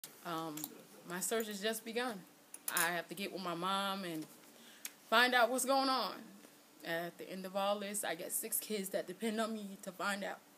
Um, my search has just begun. I have to get with my mom and find out what's going on. At the end of all this, I got 6 kids that depend on me to find out.